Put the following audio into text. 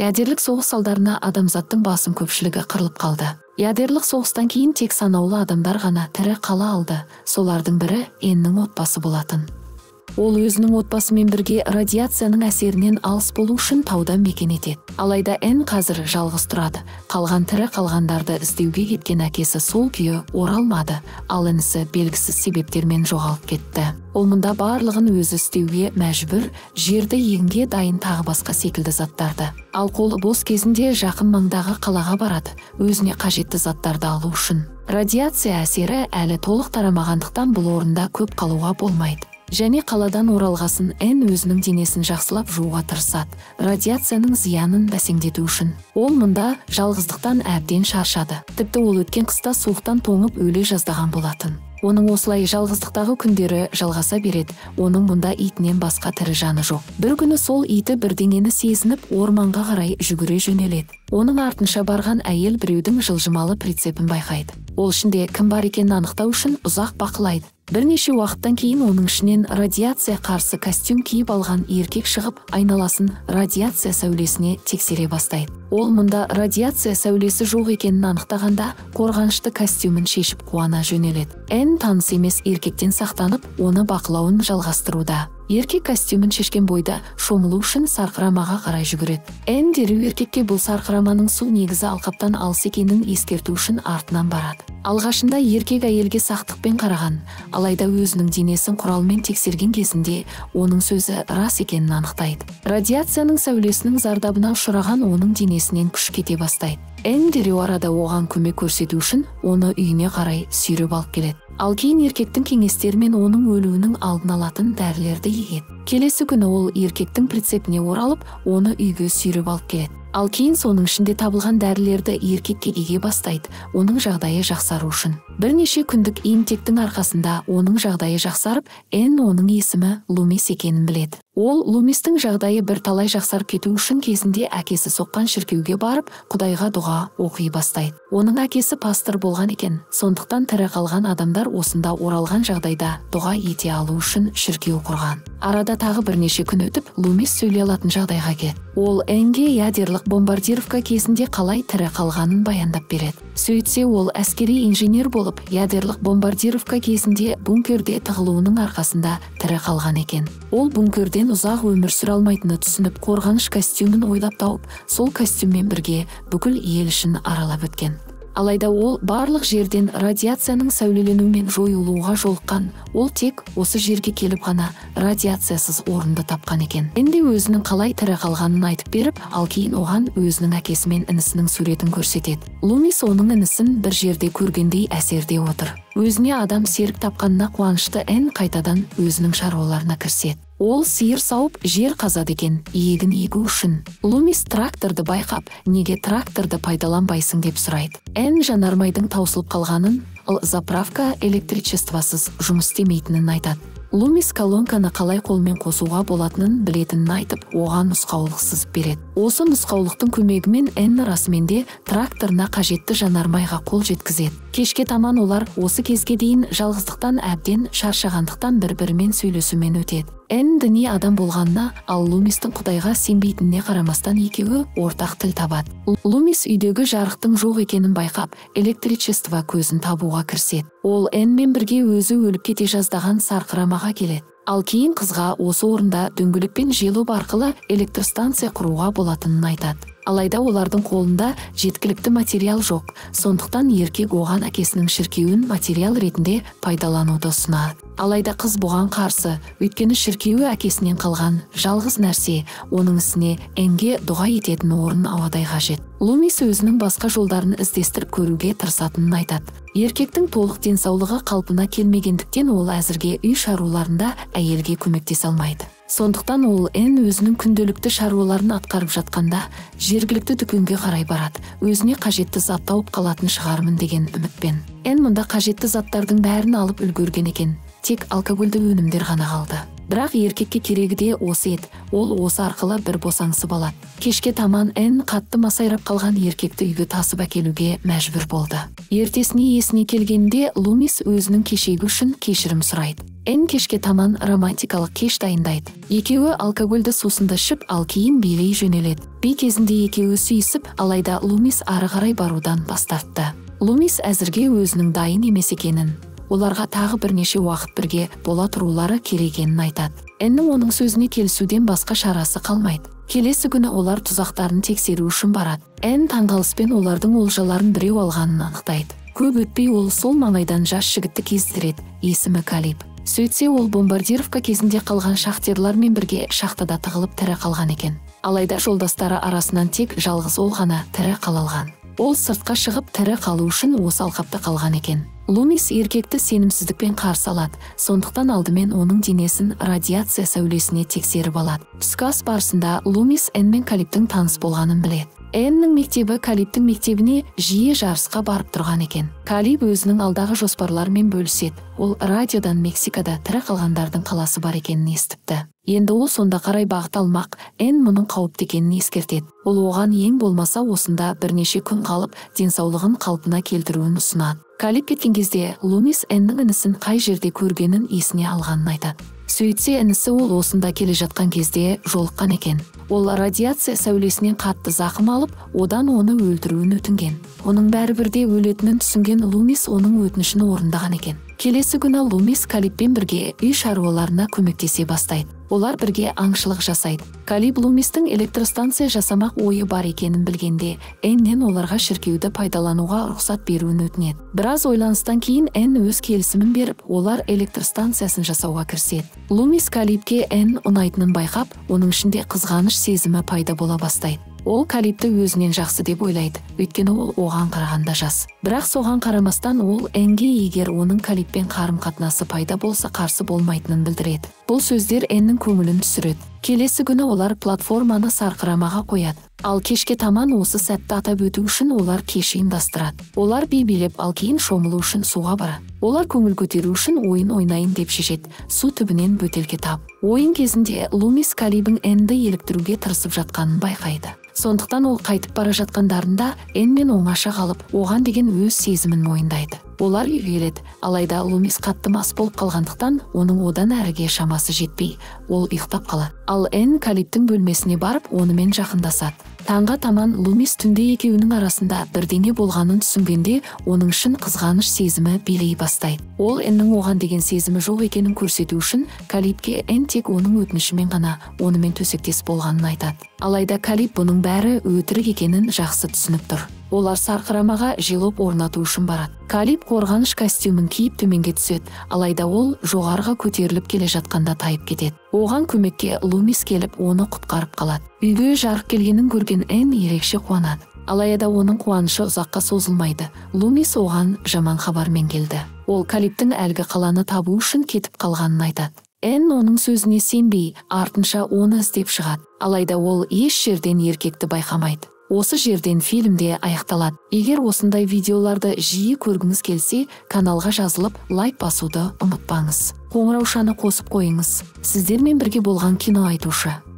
Ядерлік соғыс салдарына адамзаттың басым көпшілігі қырылып қалды. Ядерлік соғыстан кейін тек санаулы адамдар ғана тірі қала алды. Солардың бірі Эннің отбасы болатын. Ол өзінің отбасымен бірге радиацияның әсерінен алыс болу үшін тауда мекен етеді. Алайда Энн қазір жалғыз тұрады. Қалған тірі қалғандарды іздеуге кеткен әкесі сол күйі оралмады, ал інісі белгісіз себептермен жоғалып кетті. Ол мұнда барлығын өзі істеуге мәжбүр, жерді егінге дайын тағы басқа секілді заттарды. Ал қолы бос кезінде жақын маңдағы қалаға барады, өзіне қажетті заттарды алу үшін. Радиация әсері әлі толық тарамағандықтан бұл орында көп қалуға болмайды. Және қаладан оралғасын Энн өзінің денесін жақсылап жууға тырысады, радиацияның зиянын бәсеңдету үшін. Ол мұнда жалғыздықтан әбден шаршады. Тіпті ол өткен қыста суықтан тоңып өле жаздаған болатын. Оның осылай жалғыздықтағы күндері жалғаса береді. Оның мұнда итінен басқа тірі жаны жоқ. Бір күні сол иті бірдеңені сезініп, орманға қарай жүгіре жөнеледі. Оның артынша барған әйел біреудің жылжымалы прицепін байқайды. Ол ішінде кім бар екенін анықтау үшін ұзақ бақылайды. Бірнеше уақыттан кейін оның ішінен радиация қарсы костюм киіп алған еркек шығып, айналасын радиация сәулесіне тексере бастайды. Ол мұнда радиация сәулесі жоқ екенін анықтағанда, қорғанышты костюмін шешіп қуана жөнеледі. Энн таныс емес еркектен сақтанып, оны бақылауын жалғастыруда. Еркек костюмін шешкен бойда шомылу үшін сарқырамаға қарай жүгіреді. Энн дереу еркекке бұл сарқыраманың су негізі алқаптан алыс екенін ескерту үшін артынан барады. Алғашында еркек әйелге сақтықпен қараған, алайда өзінің денесін құралмен тексерген кезінде оның сөзі рас екенін анықтайды. Радиацияның сәулесінің зардабына ұшыраған оның денесінен күш кете бастайды. Энн дереу арада оған көмек көрсету үшін оны үйіне қарай сүйреп алып келеді. Ал кейін еркектің кеңестерімен оның өлуінің алдын алатын дәрілерді егеді. Келесі күні ол еркектің прицепіне оралып, оны үйге сүйреп алып келеді. Ал кейін соның ішінде табылған дәрілерді еркекке еге бастайды, оның жағдайы жақсару үшін. Бірнеше күндік емтектің арқасында оның жағдайы жақсарып, Энн оның есімі Лумис екенін біледі. Ол Лумистің жағдайы бірталай жақсарып кету үшін кезінде әкесі соққан шіркеуге барып, Құдайға дұға оқи бастайды. Оның әкесі пастор болған екен, сондықтан тірі қалған адамдар осында оралған жағдайда дұға ете алу үшін шіркеу құрған. Арада тағы бірнеше күн өтіп, Лумис сөйлей алатын жағдайға келеді. Ол Эннге ядерлік бомбардировка кезінде қалай тірі қалғанын баяндап береді. Сөйтсе ол әскери инженер болып, ядерлік бомбардировка кезінде бункерде тығылуының арқасында тірі қалған екен. Ол бункерден ұзақ өмір сүре алмайтыны түсініп, қорғаныш костюмін ойлап тауып, сол костюммен бірге бүкіл ел ішін аралап өткен. Алайда ол барлық жерден радиацияның сәулеленумен жойылуға жолыққан. Ол тек осы жерге келіп ғана радиациясыз орынды тапқан екен. Энн өзінің қалай тірі қалғанын айтып беріп, ал кейін оған өзінің әкесі мен інісінің суретін көрсетеді. Лумис оның інісін бір жерде көргендей әсерде отыр. Өзіне адам серік тапқанына қуанышты Энн қайтадан өзінің шаруаларына кіріседі. Ол сиыр сауып, жер қазады екен, егін егу үшін. Лумис тракторды байқап, неге тракторды пайдаланбайсың деп сұрайды. Энн жанармайдың таусылып қалғанын, заправка электричествосыз жұмыс істемейтінін айтады. Лумис колонканы қалай қолмен қосуға болатынын білетінін айтып, оған нұсқаулық сызып береді. Осы нұсқаулықтың көмегімен Энн расымен де тракторына қажетті жанармайға қол жеткізеді. Кешке таман олар осы кезге дейін жалғыздықтан әбден шаршағандықтан бір-бірімен сөйлесумен өтеді. Энн діни адам болғанына, ал Лумистің Құдайға сенбейтініне қарамастан екеуі ортақ тіл табады. Лумис үйдегі жарықтың жоқ екенін байқап, электричество көзін табуға кіріседі. Ол Эннмен бірге өзі өліп кете жаздаған сарқырамаға келеді. Ал кейін қызға осы орында дөңгелекпен желоб арқылы электростанция құруға болатынын айтады. Алайда олардың қолында жеткілікті материал жоқ, сондықтан еркек оған әкесінің шіркеуін материал ретінде пайдалануды ұсынады. Алайда қыз бұған қарсы, өйткені шіркеуі әкесінен қалған жалғыз нәрсе, оның ісіне Эннге дұға ететін орын ауадай қажет. Лумис өзінің басқа жолдарын іздестіріп көруге тырысатынын айтады. Еркектің толық денсаулығы қалпына келмегендіктен ол әзірге үй шаруаларында әйелге көмектесе алмайды. Сондықтан ол Энн өзінің күнделікті шаруаларын атқарып жатқанда жергілікті дүкенге қарай барады. Өзіне қажетті зат тауып қалатын шығармын деген үмітпен. Энн мұнда қажетті заттардың бәрін алып үлгерген екен. Тек алкогольді өнімдер ғана қалды. Бірақ еркекке керегі де осы еді. Ол осы арқылы бір босаңсып алады. Кешке таман Энн қатты масайрап қалған еркекті үйге тасып әкелуге мәжбүр болды. Ертесіне есіне келгенде Лумис өзінің кешегі үшін кешірім сұрайды. Энн кешке таман романтикалық кеш дайындайды. Екеуі алкогольді сусынды ішіп, ал кейін билей жөнеледі. Би кезінде екеуі сүйісіп, алайда Лумис ары қарай барудан бас тартты. Лумис әзірге өзінің дайын емес екенін, оларға тағы бірнеше уақыт бірге бола тұрулары керек екенін айтады. Эннің оның сөзіне келісуден басқа шарасы қалмайды. Келесі күні олар тұзақтарын тексеру үшін барады. Энн таңғалыспен олардың олжаларын біреу алғанын анықтайды. Көп өтпей ол сол маңайдан жас жігітті кездіреді, есімі Калиб. Сөйтсе ол бомбардировка кезінде қалған шахтерлармен бірге шахтада тығылып тірі қалған екен. Алайда жолдастары арасынан тек жалғыз ол ғана тірі қала алған. Ол сыртқа шығып тірі қалу үшін осы алқапта қалған екен. Лумис еркекті сенімсіздікпен қарсы алады, сондықтан алдымен оның денесін радиация сәулесіне тексеріп алады. Түскі ас барысында Лумис Энн мен Калибтің таныс болғанын біледі. Эннің мектебі Калибтің мектебіне жиі жарысқа барып тұрған екен. Калиб өзінің алдағы жоспарларымен бөліседі. Ол радиодан Мексикада тірі қалғандардың қаласы бар екенін естіпті. Енді ол сонда қарай бағыт алмақ. Энн мұның қауіпті екенін ескертеді. Ол оған ең болмаса осында бірнеше күн қалып, денсаулығын қалпына келтіруін ұсынады. Калиб кеткен кезде Лумис Эннің інісін қай жерде көргенін есіне алғанын айтады. Сөйтсе інісі ол осында келе жатқан кезде жолыққан екен. Ол радиация сәулесінен қатты зақым алып, одан оны өлтіруін өтінген. Оның бәрібірде өлетінін түсінген Лумис оның өтінішін орындаған екен. Келесі күні Лумис Калибпен бірге үй шаруаларына көмектесе бастайды. Олар бірге аңшылық жасайды. Калиб Лумистің электростанция жасамақ ойы бар екенін білгенде, Эннен оларға шіркеуді пайдалануға рұқсат беруін өтінеді. Біраз ойланыстан кейін Энн өз келісімін беріп, олар электростанциясын жасауға кіріседі. Лумис Калибке Энн ұнайтынын байқап, оның ішінде қызғаныш сезімі пайда бола бастайды. Ол Калибті өзінен жақсы деп ойлайды, өйткені ол оған қарағанда жас. Бірақ соған қарамастан ол Эннге егер оның Калибпен қарым-қатынасы пайда болса қарсы болмайтынын білдіреді. Бұл сөздер Эннің көңілін түсіреді. Келесі күні олар платформаны сарқырамаға қояды. Ал кешке таман осы сәтті атап өту үшін олар кеш ұйымдастырады. Олар би билеп, ал кейін шомылу үшін суға барады. Олар көңіл көтеру үшін ойын ойнайын деп шешеді, су түбінен бөтелке тауып. Ойын кезінде Лумис Калибің Эннді еліктіруге тырысып жатқанын байқайды. Сондықтан ол қайтып бара жатқандарында Эннмен оңаша қалып, оған деген өз сезімін мойындайды. Олар үйге келеді, алайда Лумис қатты мас болып қалғандықтан оның одан әріге шамасы жетпей, ол ұйықтап қалады. Ал Энн Калибтің бөлмесіне барып, онымен жақындасады. Таңға таман Лумис түнде екеуінің арасында бірдеңе болғанын түсінгенде, оның үшін қызғаныш сезімі билей бастайды. Ол Эннің оған деген сезімі жоқ екенін көрсету үшін Калибке Энн тек оның өтінішімен ғана онымен төсектес болғанын айтады. Алайда Калиб бұның бәрі өтірік екенін жақсы түсініп тұр. Олар сарқырамаға желоп орнату үшін барады. Калиб қорғаныш костюмін киіп төменге түседі, алайда ол жоғарыға көтеріліп келе жатқанда тайып кетеді. Оған көмекке Лумис келіп, оны құтқарып қалады. Үйге жарық келгенін көрген Энн ерекше қуанады. Алайда оның қуанышы ұзаққа созылмайды. Лумис оған жаман хабармен келді. Ол Калибтің әлгі қаланы табу үшін кетіп қалғанын айтады. Энн оның сөзіне сенбей, артынша оны іздеп шығады. Алайда ол еш жерден еркекті байқамайды. Осы жерден фильмде аяқталады. Егер осындай видеоларды жиі көргіңіз келсе, каналға жазылып, лайк басуды ұмытпаңыз. Қоңыраушаны қосып қойыңыз. Сіздермен бірге болған кино айтушы